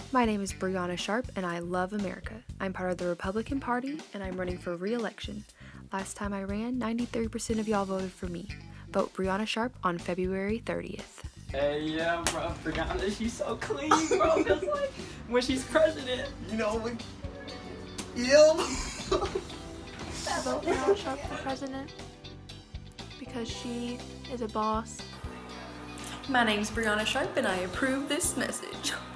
My name is Brianna Sharp and I love America. I'm part of the Republican Party and I'm running for re-election. Last time I ran, 93% of y'all voted for me. Vote Brianna Sharp on February 30th. Hey, yeah, bro, Brianna, she's so clean, bro, cause like, when she's president, you know, Vote Brianna Sharp for president because she is a boss. My name's Brianna Sharp and I approve this message.